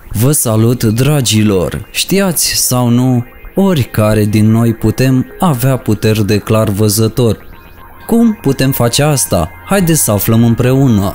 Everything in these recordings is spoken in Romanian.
Vă salut, dragilor! Știați sau nu, oricare din noi putem avea puteri de clar văzător. Cum putem face asta? Haideți să aflăm împreună!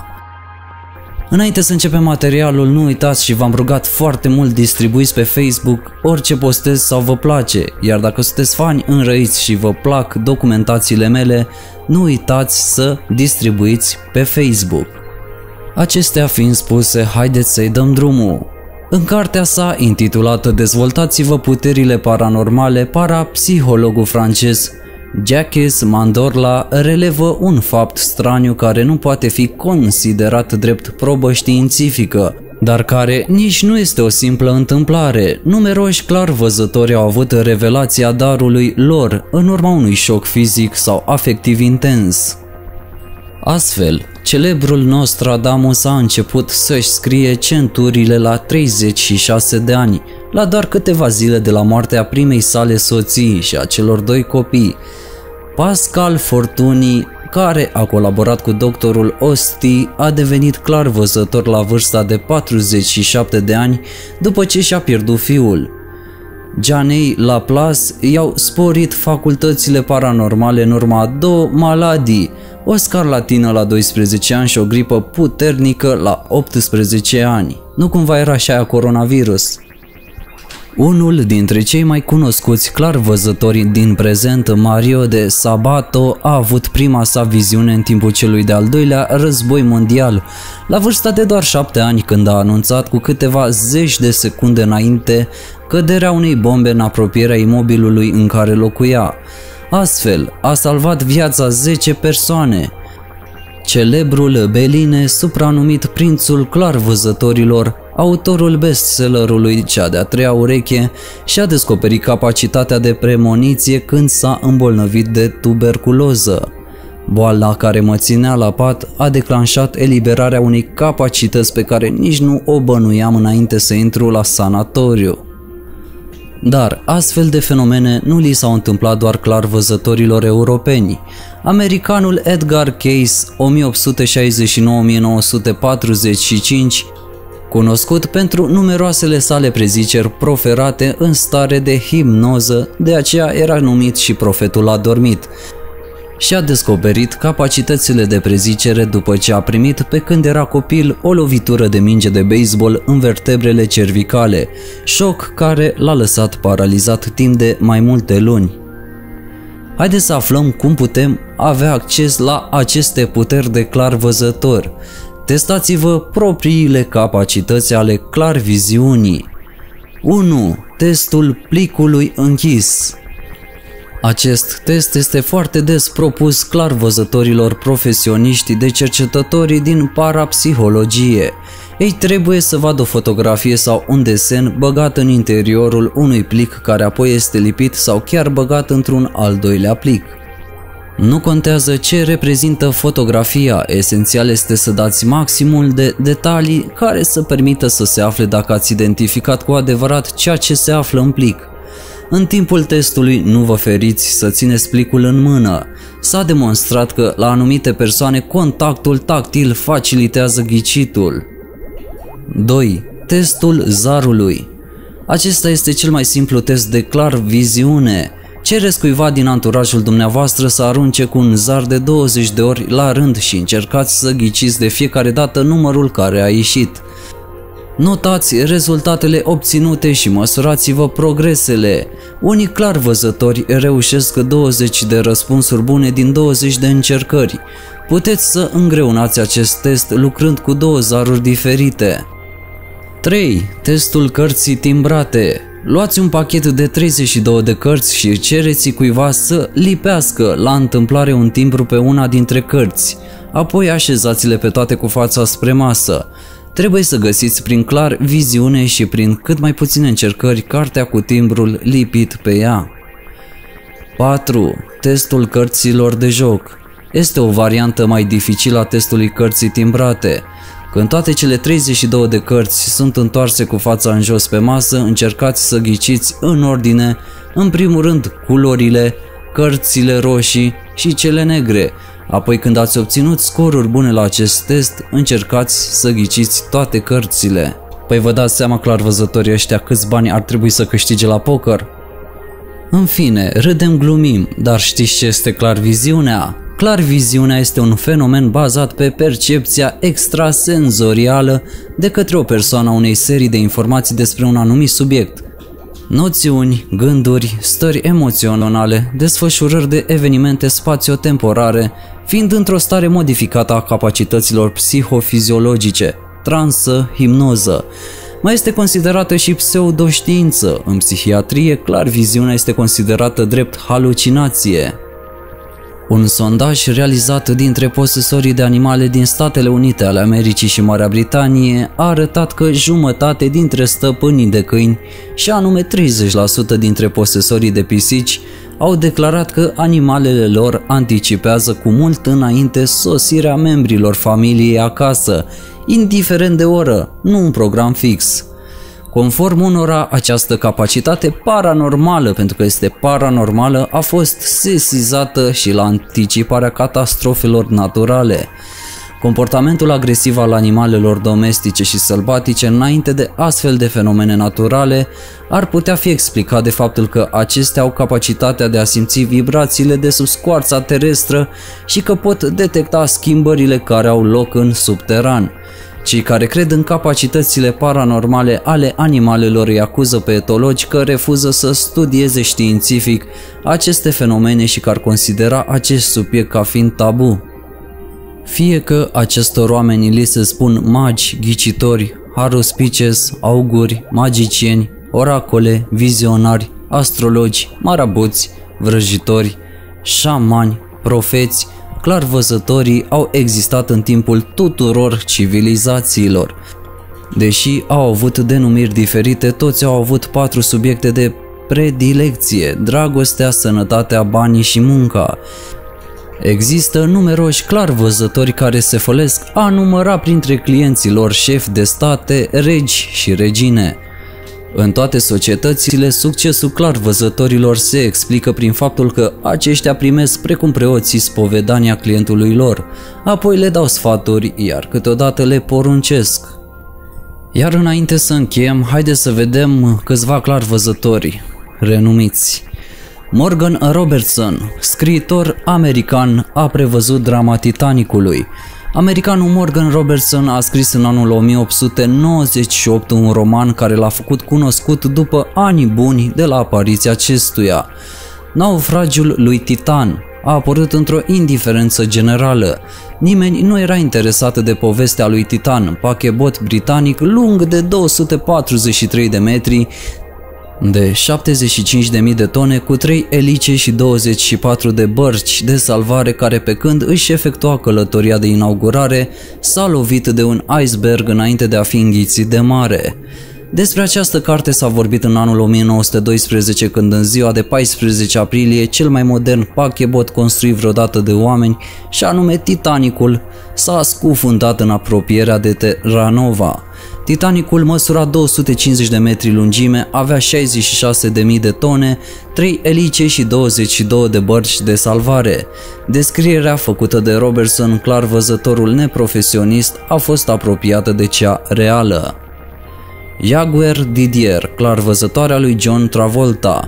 Înainte să începem materialul, nu uitați și v-am rugat foarte mult distribuiți pe Facebook orice postez sau vă place, iar dacă sunteți fani înrăiți și vă plac documentațiile mele, nu uitați să distribuiți pe Facebook. Acestea fiind spuse, haideți să-i dăm drumul. În cartea sa intitulată Dezvoltați-vă puterile paranormale, parapsihologul francez Jacques Mandorla relevă un fapt straniu care nu poate fi considerat drept probă științifică, dar care nici nu este o simplă întâmplare. Numeroși clarvăzători au avut revelația darului lor în urma unui șoc fizic sau afectiv intens. Astfel, celebrul Nostradamus a început să-și scrie centurile la 36 de ani, la doar câteva zile de la moartea primei sale soții și a celor doi copii. Pascal Fortuny, care a colaborat cu doctorul Osti, a devenit clarvăzător la vârsta de 47 de ani după ce și-a pierdut fiul. Janei Laplace i-au sporit facultățile paranormale în urma a două maladii, o scarlatină la 12 ani și o gripă puternică la 18 ani. Nu cumva era și aia coronavirus? Unul dintre cei mai cunoscuți clarvăzători din prezent, Mario de Sabato, a avut prima sa viziune în timpul celui de-al doilea război mondial, la vârsta de doar 7 ani, când a anunțat cu câteva zeci de secunde înainte căderea unei bombe în apropierea imobilului în care locuia. Astfel, a salvat viața 10 persoane. Celebrul Beline, supranumit Prințul Clarvăzătorilor, autorul bestsellerului Cea de-a treia ureche, și-a descoperit capacitatea de premoniție când s-a îmbolnăvit de tuberculoză. Boala care mă ținea la pat a declanșat eliberarea unei capacități pe care nici nu o bănuiam înainte să intru la sanatoriu. Dar astfel de fenomene nu li s-au întâmplat doar clarvăzătorilor europeni. Americanul Edgar Cayce, 1869-1945, cunoscut pentru numeroasele sale preziceri proferate în stare de hipnoză, de aceea era numit și profetul adormit, și-a descoperit capacitățile de prezicere după ce a primit, pe când era copil, o lovitură de minge de baseball în vertebrele cervicale, șoc care l-a lăsat paralizat timp de mai multe luni. Haideți să aflăm cum putem avea acces la aceste puteri de clarvăzător. Testați-vă propriile capacități ale clarviziunii. 1. Testul plicului închis. Acest test este foarte des propus clarvăzătorilor profesioniști de cercetătorii din parapsihologie. Ei trebuie să vadă o fotografie sau un desen băgat în interiorul unui plic care apoi este lipit sau chiar băgat într-un al doilea plic. Nu contează ce reprezintă fotografia, esențial este să dați maximul de detalii care să permită să se afle dacă ați identificat cu adevărat ceea ce se află în plic. În timpul testului nu vă feriți să țineți plicul în mână. S-a demonstrat că la anumite persoane contactul tactil facilitează ghicitul. 2. Testul zarului. Acesta este cel mai simplu test de clarviziune. Cereți cuiva din anturajul dumneavoastră să arunce cu un zar de 20 de ori la rând și încercați să ghiciți de fiecare dată numărul care a ieșit. Notați rezultatele obținute și măsurați-vă progresele. Unii clarvăzători reușesc 20 de răspunsuri bune din 20 de încercări. Puteți să îngreunați acest test lucrând cu 2 zaruri diferite. 3. Testul cărții timbrate. Luați un pachet de 32 de cărți și cereți cuiva să lipească la întâmplare un timbru pe una dintre cărți. Apoi așezați-le pe toate cu fața spre masă. Trebuie să găsiți prin clar viziune și prin cât mai puține încercări cartea cu timbrul lipit pe ea. 4. Testul cărților de joc. Este o variantă mai dificilă a testului cărții timbrate. Când toate cele 32 de cărți sunt întoarse cu fața în jos pe masă, încercați să ghiciți în ordine, în primul rând, culorile, cărțile roșii și cele negre. Apoi, când ați obținut scoruri bune la acest test, încercați să ghiciți toate cărțile. Păi vă dați seama, clarvăzătorii ăștia, câți bani ar trebui să câștige la poker? În fine, râdem, glumim, dar știți ce este clarviziunea? Clarviziunea este un fenomen bazat pe percepția extrasenzorială de către o persoană a unei serii de informații despre un anumit subiect. Noțiuni, gânduri, stări emoționale, desfășurări de evenimente spațiotemporare, fiind într-o stare modificată a capacităților psihofiziologice, transă, hipnoză. Mai este considerată și pseudoștiință. În psihiatrie, clarviziunea este considerată drept halucinație. Un sondaj realizat dintre posesorii de animale din Statele Unite ale Americii și Marea Britanie a arătat că jumătate dintre stăpânii de câini, și anume 30% dintre posesorii de pisici, au declarat că animalele lor anticipează cu mult înainte sosirea membrilor familiei acasă, indiferent de oră, nu un program fix. Conform unora, această capacitate paranormală, pentru că este paranormală, a fost sesizată și la anticiparea catastrofelor naturale. Comportamentul agresiv al animalelor domestice și sălbatice înainte de astfel de fenomene naturale ar putea fi explicat de faptul că acestea au capacitatea de a simți vibrațiile de sub scoarța terestră și că pot detecta schimbările care au loc în subteran. Cei care cred în capacitățile paranormale ale animalelor îi acuză pe etologi că refuză să studieze științific aceste fenomene și că ar considera acest subiect ca fiind tabu. Fie că acestor oameni li se spun magi, ghicitori, haruspices, auguri, magicieni, oracole, vizionari, astrologi, marabuți, vrăjitori, șamani, profeți, clarvăzătorii au existat în timpul tuturor civilizațiilor. Deși au avut denumiri diferite, toți au avut 4 subiecte de predilecție: dragostea, sănătatea, banii și munca. Există numeroși clarvăzători care se fălesc a număra printre clienții lor șefi de state, regi și regine. În toate societățile, succesul clarvăzătorilor se explică prin faptul că aceștia primesc, precum preoții, spovedania clientului lor, apoi le dau sfaturi, iar câteodată le poruncesc. Iar înainte să încheiem, haideți să vedem câțiva clarvăzători renumiți. Morgan Robertson, scriitor american, a prevăzut drama Titanicului. Americanul Morgan Robertson a scris în anul 1898 un roman care l-a făcut cunoscut după ani buni de la apariția acestuia. Naufragiul lui Titan a apărut într-o indiferență generală. Nimeni nu era interesat de povestea lui Titan, pachebot britanic lung de 243 de metri, de 75.000 de tone, cu 3 elice și 24 de bărci de salvare, care pe când își efectua călătoria de inaugurare s-a lovit de un iceberg înainte de a fi înghițit de mare. Despre această carte s-a vorbit în anul 1912, când în ziua de 14 aprilie cel mai modern pachebot construit vreodată de oameni, și anume Titanicul, s-a scufundat în apropierea de Terranova. Titanicul măsura 250 de metri lungime, avea 66.000 de tone, 3 elice și 22 de bărci de salvare. Descrierea făcută de Robertson, clarvăzătorul neprofesionist, a fost apropiată de cea reală. Jaguar Didier, clarvăzătoarea lui John Travolta.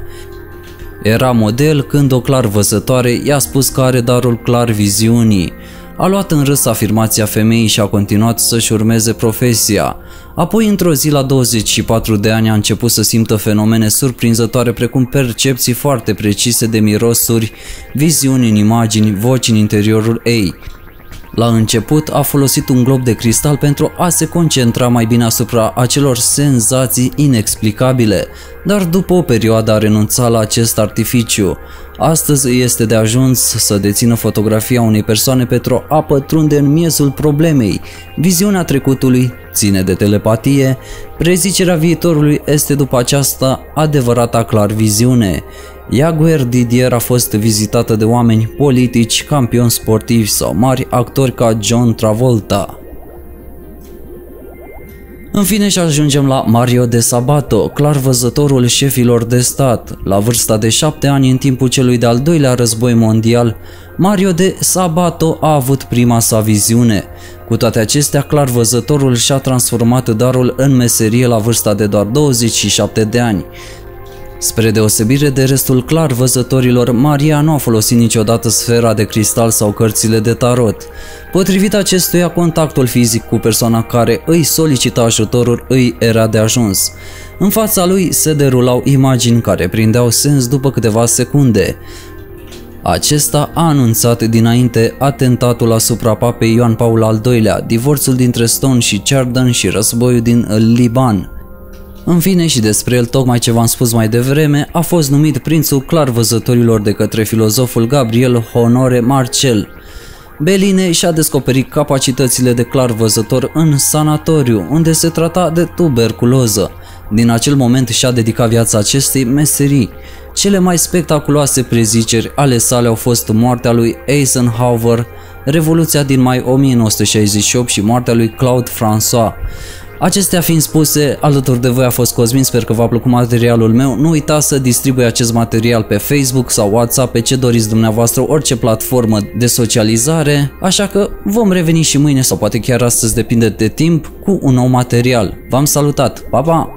Era model când o clarvăzătoare i-a spus că are darul clarviziunii. A luat în râs afirmația femeii și a continuat să-și urmeze profesia. Apoi, într-o zi, la 24 de ani, a început să simtă fenomene surprinzătoare, precum percepții foarte precise de mirosuri, viziuni în imagini, voci în interiorul ei. La început a folosit un glob de cristal pentru a se concentra mai bine asupra acelor senzații inexplicabile, dar după o perioadă a renunțat la acest artificiu. Astăzi este de ajuns să dețină fotografia unei persoane pentru a pătrunde în miezul problemei. Viziunea trecutului ține de telepatie, prezicerea viitorului este după aceasta adevărata clarviziune. Jaguar Didier a fost vizitată de oameni politici, campioni sportivi sau mari actori ca John Travolta. În fine și ajungem la Mario de Sabato, clarvăzătorul șefilor de stat. La vârsta de 7 ani, în timpul celui de-al doilea război mondial, Mario de Sabato a avut prima sa viziune. Cu toate acestea, clarvăzătorul și-a transformat darul în meserie la vârsta de doar 27 de ani. Spre deosebire de restul clarvăzătorilor, Maria nu a folosit niciodată sfera de cristal sau cărțile de tarot. Potrivit acestuia, contactul fizic cu persoana care îi solicita ajutorul îi era de ajuns. În fața lui se derulau imagini care prindeau sens după câteva secunde. Acesta a anunțat dinainte atentatul asupra papei Ioan Paul al II-lea, divorțul dintre Stone și Chardin și războiul din Liban. În fine, și despre el, tocmai ce v-am spus mai devreme, a fost numit prințul clarvăzătorilor de către filozoful Gabriel Honore Marcel. Beline și-a descoperit capacitățile de clarvăzător în sanatoriu, unde se trata de tuberculoză. Din acel moment și-a dedicat viața acestei meserii. Cele mai spectaculoase preziceri ale sale au fost moartea lui Eisenhower, Revoluția din mai 1968 și moartea lui Claude François. Acestea fiind spuse, alături de voi a fost Cosmin, sper că v-a plăcut materialul meu. Nu uitați să distribui acest material pe Facebook sau WhatsApp, pe ce doriți dumneavoastră, orice platformă de socializare, așa că vom reveni și mâine sau poate chiar astăzi, depinde de timp, cu un nou material. V-am salutat, pa, pa!